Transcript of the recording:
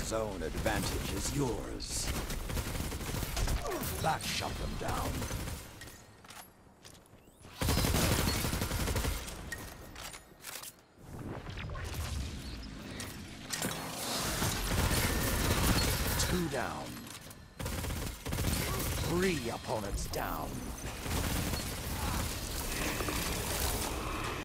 zone advantage is yours. That shut them down. Two down. 3 opponents down.